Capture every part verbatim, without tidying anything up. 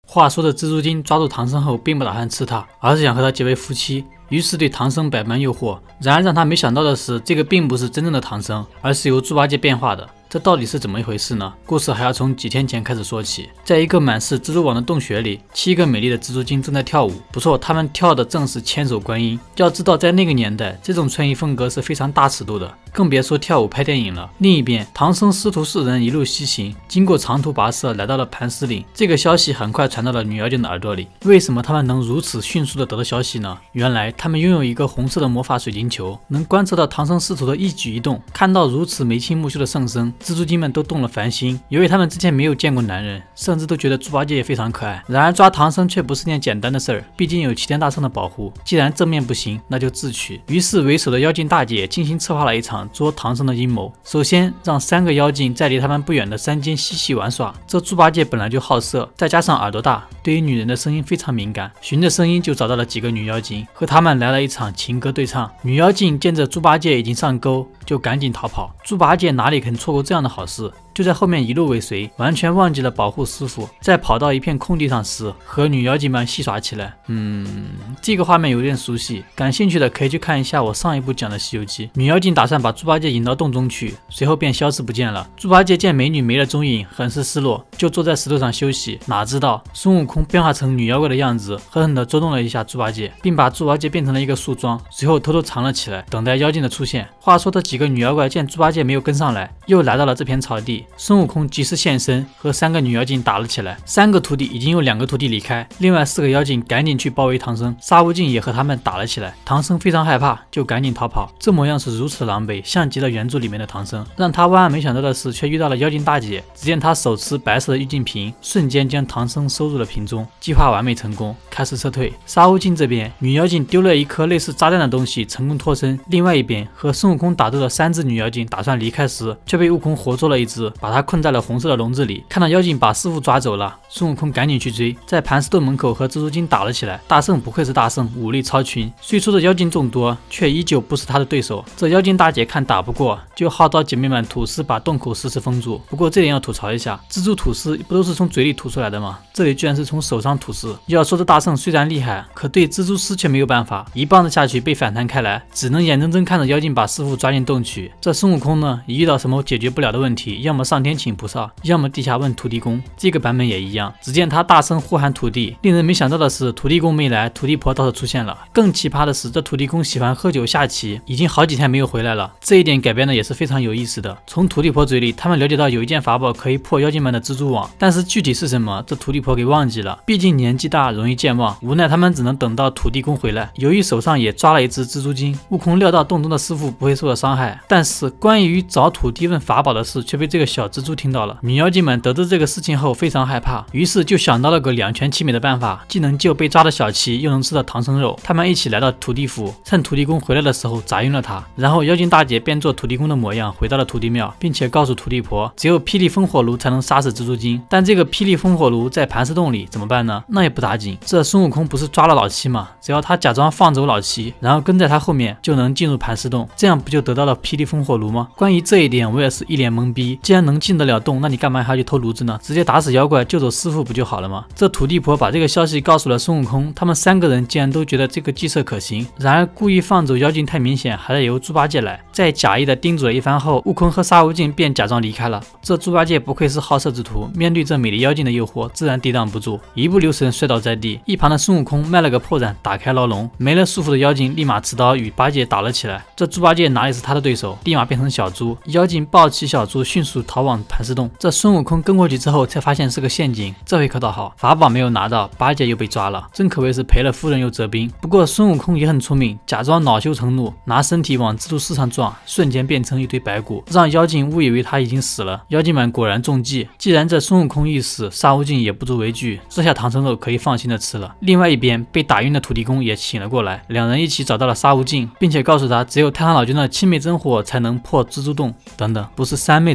话说的蜘蛛精抓住唐僧后，并不打算吃他，而是想和他结为夫妻。于是对唐僧百般诱惑。然而让他没想到的是，这个并不是真正的唐僧，而是由猪八戒变化的。这到底是怎么一回事呢？故事还要从几天前开始说起。在一个满是蜘蛛网的洞穴里，七个美丽的蜘蛛精正在跳舞。不错，她们跳的正是千手观音。要知道，在那个年代，这种穿衣风格是非常大尺度的，更别说跳舞拍电影了。另一边，唐僧师徒四人一路西行，经过长途跋涉，来到了盘丝岭。这个消息很快传到了女妖精的耳朵里。为什么他们能如此迅速的得到消息呢？原来他们拥有一个红色的魔法水晶球，能观测到唐僧师徒的一举一动。看到如此眉清目秀的圣僧，蜘蛛精们都动了凡心。由于他们之前没有见过男人，甚至都觉得猪八戒也非常可爱。然而抓唐僧却不是件简单的事儿，毕竟有齐天大圣的保护。既然正面不行，那就智取。于是为首的妖精大姐精心策划了一场捉唐僧的阴谋。首先让三个妖精在离他们不远的山间嬉戏玩耍。这猪八戒本来就好色，再加上耳朵大，对于女人的声音非常敏感，循着声音就找到了几个女妖精，和他们来了一场情歌对唱。女妖精见着猪八戒已经上钩，就赶紧逃跑。猪八戒哪里肯错过这样的好事，就在后面一路尾随，完全忘记了保护师傅。在跑到一片空地上时，和女妖精们戏耍起来。嗯，这个画面有点熟悉，感兴趣的可以去看一下我上一部讲的《西游记》。女妖精打算把猪八戒引到洞中去，随后便消失不见了。猪八戒见美女没了踪影，很是失落，就坐在石头上休息。哪知道孙悟空变化成女妖怪的样子，狠狠地捉弄了一下猪八戒，并把猪八戒变成了一个树桩，随后偷偷藏了起来，等待妖精的出现。话说这几个女妖怪见猪八戒没有跟上来，又来到了这片草地。孙悟空及时现身，和三个女妖精打了起来。三个徒弟已经有两个徒弟离开，另外四个妖精赶紧去包围唐僧。沙悟净也和他们打了起来。唐僧非常害怕，就赶紧逃跑。这模样是如此的狼狈，像极了原著里面的唐僧。让他万万没想到的是，却遇到了妖精大姐。只见她手持白色的玉净瓶，瞬间将唐僧收入了瓶中。计划完美成功，开始撤退。沙悟净这边，女妖精丢了一颗类似炸弹的东西，成功脱身。另外一边，和孙悟空打斗的三只女妖精打算离开时，却被悟空活捉了一只，把他困在了红色的笼子里。看到妖精把师傅抓走了，孙悟空赶紧去追，在盘丝洞门口和蜘蛛精打了起来。大圣不愧是大圣，武力超群，虽说的妖精众多，却依旧不是他的对手。这妖精大姐看打不过，就号召姐妹们吐丝把洞口实时封住。不过这点要吐槽一下，蜘蛛吐丝不都是从嘴里吐出来的吗？这里居然是从手上吐丝。要说这大圣虽然厉害，可对蜘蛛丝却没有办法，一棒子下去被反弹开来，只能眼睁睁看着妖精把师傅抓进洞去。这孙悟空呢，一遇到什么解决不了的问题，要么上天请菩萨，要么地下问土地公。这个版本也一样，只见他大声呼喊土地。令人没想到的是，土地公没来，土地婆倒是出现了。更奇葩的是，这土地公喜欢喝酒下棋，已经好几天没有回来了。这一点改编的也是非常有意思的。从土地婆嘴里，他们了解到有一件法宝可以破妖精们的蜘蛛网，但是具体是什么，这土地婆给忘记了。毕竟年纪大，容易健忘，无奈他们只能等到土地公回来。由于手上也抓了一只蜘蛛精，悟空料到洞中的师傅不会受到伤害，但是关于找土地问法宝的事却被这个小蜘蛛听到了。女妖精们得知这个事情后非常害怕，于是就想到了个两全其美的办法，既能救被抓的小七，又能吃到唐僧肉。他们一起来到土地府，趁土地公回来的时候砸晕了他。然后妖精大姐变做土地公的模样回到了土地庙，并且告诉土地婆，只有霹雳烽火炉才能杀死蜘蛛精。但这个霹雳烽火炉在盘丝洞里怎么办呢？那也不打紧，这孙悟空不是抓了老七吗？只要他假装放走老七，然后跟在他后面，就能进入盘丝洞，这样不就得到了霹雳烽火炉吗？关于这一点我也是一脸懵逼，既然能进得了洞，那你干嘛还要去偷炉子呢？直接打死妖怪救走师傅不就好了吗？这土地婆把这个消息告诉了孙悟空，他们三个人竟然都觉得这个计策可行。然而故意放走妖精太明显，还得由猪八戒来。在假意的叮嘱了一番后，悟空和沙悟净便假装离开了。这猪八戒不愧是好色之徒，面对这美丽妖精的诱惑，自然抵挡不住，一不留神摔倒在地。一旁的孙悟空卖了个破绽，打开牢笼，没了束缚的妖精立马持刀与八戒打了起来。这猪八戒哪里是他的对手，立马变成小猪，妖精抱起小猪迅速逃往盘丝洞。这孙悟空跟过去之后才发现是个陷阱，这回可倒好，法宝没有拿到，八戒又被抓了，真可谓是赔了夫人又折兵。不过孙悟空也很聪明，假装恼羞成怒，拿身体往蜘蛛丝上撞，瞬间变成一堆白骨，让妖精误以为他已经死了。妖精们果然中计，既然这孙悟空一死，沙悟净也不足为惧，这下唐僧肉可以放心的吃了。另外一边，被打晕的土地公也醒了过来，两人一起找到了沙悟净，并且告诉他只有太上老君的青梅真火才能破蜘蛛洞等等，不是三昧真火吗？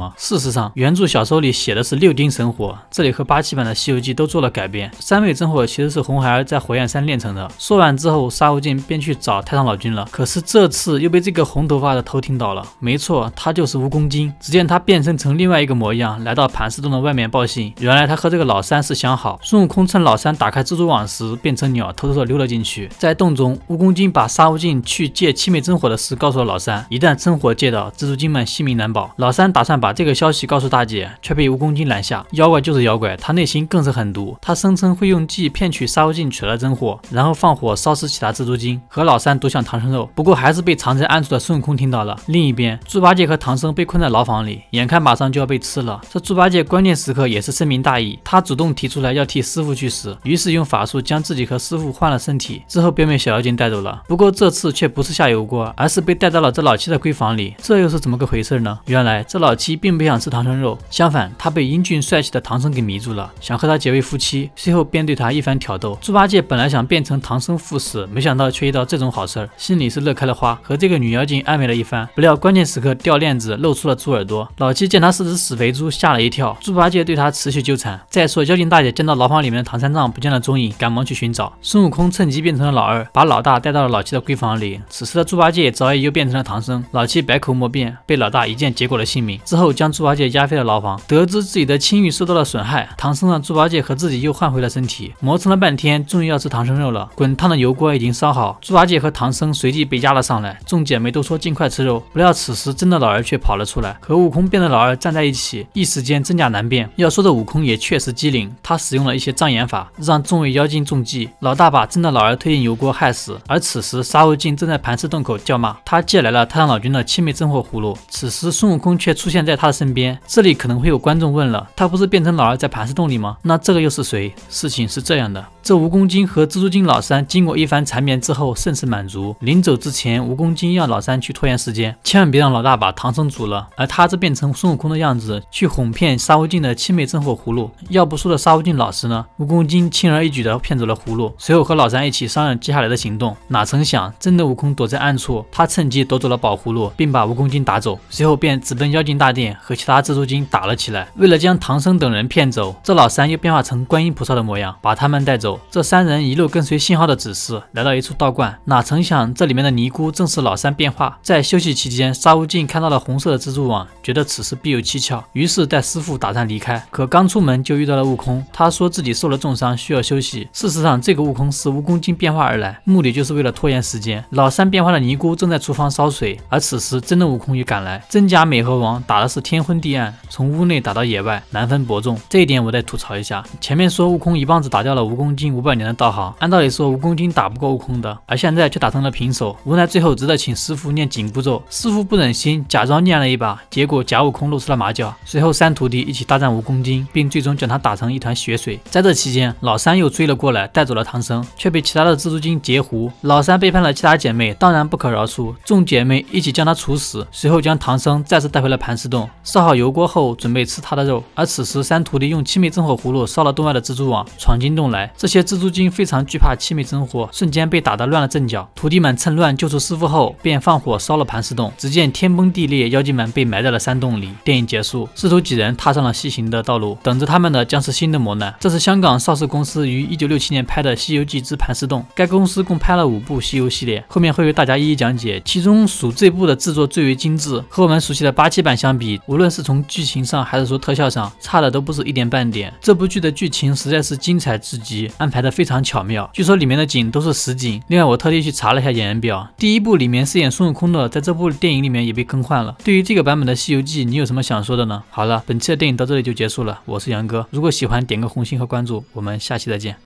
吗？事实上，原著小说里写的是六丁神火，这里和八七版的《西游记》都做了改变。三味真火其实是红孩儿在火焰山炼成的。说完之后，沙悟净便去找太上老君了。可是这次又被这个红头发的头听到了。没错，他就是蜈蚣精。只见他变身成另外一个模样，来到盘丝洞的外面报信。原来他和这个老三是相好。孙悟空趁老三打开蜘蛛网时，变成鸟偷偷的溜了进去。在洞中，蜈蚣精把沙悟净去借七昧真火的事告诉了老三。一旦真火借到，蜘蛛精们性命难保。老三打算把这个消息告诉大姐，却被蜈蚣精拦下。妖怪就是妖怪，他内心更是狠毒。他声称会用计骗取沙悟净取了真火，然后放火烧死其他蜘蛛精，和老三独享唐僧肉。不过还是被藏在暗处的孙悟空听到了。另一边，猪八戒和唐僧被困在牢房里，眼看马上就要被吃了。这猪八戒关键时刻也是深明大义，他主动提出来要替师傅去死，于是用法术将自己和师傅换了身体，之后便被小妖精带走了。不过这次却不是下油锅，而是被带到了这老七的闺房里。这又是怎么个回事呢？原来这老七并不想吃唐僧肉，相反，他被英俊帅气的唐僧给迷住了，想和他结为夫妻。随后便对他一番挑逗。猪八戒本来想变成唐僧赴死，没想到却遇到这种好事儿，心里是乐开了花，和这个女妖精暧昧了一番。不料关键时刻掉链子，露出了猪耳朵。老七见他是只死肥猪，吓了一跳。猪八戒对他持续纠缠。再说妖精大姐见到牢房里面的唐三藏不见了踪影，赶忙去寻找。孙悟空趁机变成了老二，把老大带到了老七的闺房里。此时的猪八戒早已又变成了唐僧，老七百口莫辩，被老大一剑结果了性命。之后将猪八戒押飞了牢房。得知自己的清誉受到了损害，唐僧让猪八戒和自己又换回了身体。磨蹭了半天，终于要吃唐僧肉了。滚烫的油锅已经烧好，猪八戒和唐僧随即被押了上来。众姐妹都说尽快吃肉，不料此时真的老二却跑了出来，和悟空变的老二站在一起，一时间真假难辨。要说的悟空也确实机灵，他使用了一些障眼法，让众位妖精中计。老大把真的老二推进油锅害死，而此时沙悟净正在盘丝洞口叫骂，他借来了太上老君的七昧真火葫芦。此时孙悟空却出现在他的身边。这里可能会有观众问了，他不是变成老二在盘丝洞里吗？那这个又是谁？事情是这样的，这蜈蚣精和蜘蛛精老三经过一番缠绵之后甚是满足。临走之前，蜈蚣精让老三去拖延时间，千万别让老大把唐僧煮了，而他则变成孙悟空的样子去哄骗沙悟净的七昧真火葫芦。要不说的沙悟净老实呢，蜈蚣精轻而易举地骗走了葫芦，随后和老三一起商量接下来的行动。哪曾想真的悟空躲在暗处，他趁机夺走了宝葫芦，并把蜈蚣精打走，随后便直奔妖精大殿和其他蜘蛛精打了起来。为了将唐僧等人骗走，这老三又变化成观音菩萨的模样，把他们带走。这三人一路跟随信号的指示，来到一处道观，哪曾想这里面的尼姑正是老三变化。在休息期间，沙悟净看到了红色的蜘蛛网，觉得此事必有蹊跷，于是带师傅打算离开。可刚出门就遇到了悟空，他说自己受了重伤，需要休息。事实上，这个悟空是蜈蚣精变化而来，目的就是为了拖延时间。老三变化的尼姑正在厨房烧水，而此时真的悟空也赶来。真假美猴王打的是天昏地暗，从屋内打到野外，难分伯仲。这一点我再吐槽一下，前面说悟空一棒子打掉了蜈蚣精五百年的道行，按道理说蜈蚣精打不过悟空的，而现在却打成了平手。无奈最后只得请师傅念紧箍咒，师傅不忍心，假装念了一把，结果假悟空露出了马脚。随后三徒弟一起大战蜈蚣精，并最终将他打成一团血水。在这期间，老三又追了过来，带走了唐僧，却被其他的蜘蛛精截胡。老三背叛了其他姐妹，当然不可饶恕，众姐妹一起将他处死，随后将唐僧再次带回了盘丝洞，烧好油锅后准备吃他的肉。而此时三徒弟用七昧真火葫芦烧了洞外的蜘蛛网，闯进洞来。这些蜘蛛精非常惧怕七昧真火，瞬间被打得乱了阵脚。徒弟们趁乱救出师傅后，便放火烧了盘丝洞。只见天崩地裂，妖精们被埋在了山洞里。电影结束，师徒几人踏上了西行的道路，等着他们的将是新的磨难。这是香港邵氏公司于一九六七年拍的《西游记之盘丝洞》，该公司共拍了五部西游系列，后面会为大家一一讲解。其中属这部的制作最为精致，和我们熟悉的八七版相比，无论是从剧情上还是说特效上，差的都不是一点半点。这部剧的剧情实在是精彩至极，安排的非常巧妙。据说里面的景都是实景，另外我特地去查了一下演员表，第一部里面饰演孙悟空的，在这部电影里面也被更换了。对于这个版本的《西游记》，你有什么想说的呢？好了，本期的电影到这里就结束了，我是杨哥。如果喜欢，点个红心和关注，我们下期再见。